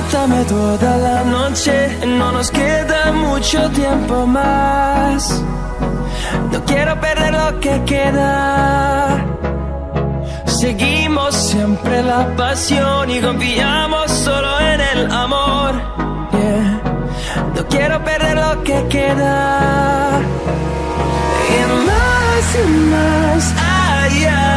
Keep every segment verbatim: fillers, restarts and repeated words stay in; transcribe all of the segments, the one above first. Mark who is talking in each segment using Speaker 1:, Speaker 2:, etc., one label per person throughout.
Speaker 1: abrázame toda la noche, no nos queda mucho tiempo más. No quiero perder lo que queda. Seguimos siempre la pasión y confiamos solo en el amor. Yeah. No quiero perder lo que queda. Y más y más allá,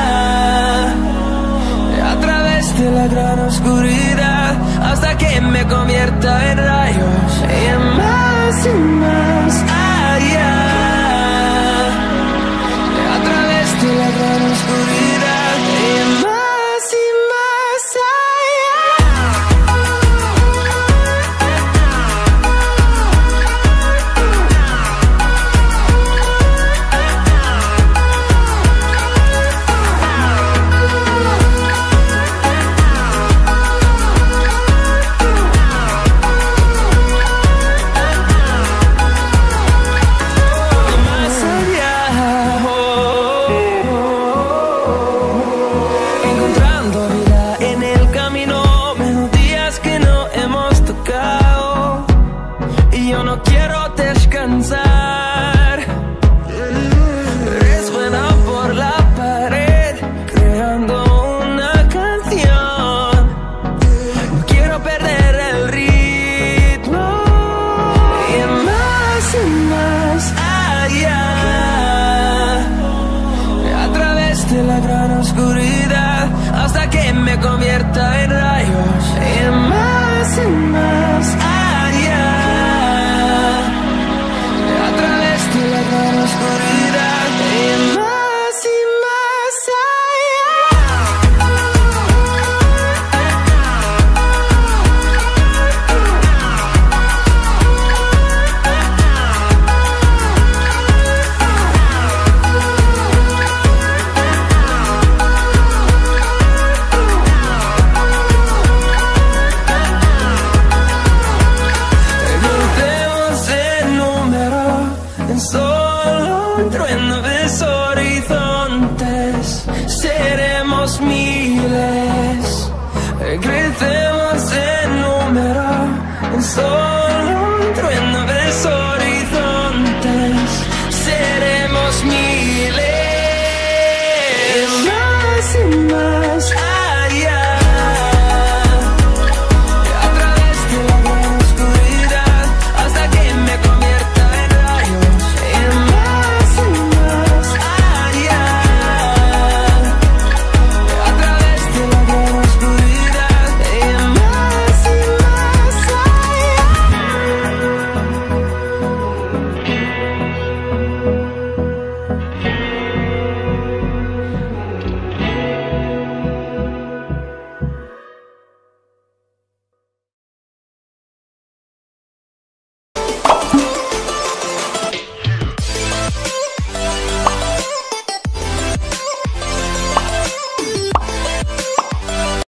Speaker 1: a través de la gran oscuridad, hasta que me convierta en rayos. Y más y más allá, a través de la gran oscuridad. Y más y más allá. Resuena por la pared, creando una canción. No quiero perder el ritmo. Y más y más allá, a través de la gran oscuridad, hasta que me convierta en rayos. Y más y más allá, a través de la gran oscuridad. Y más y más allá. Contemos el número en solo un trueno.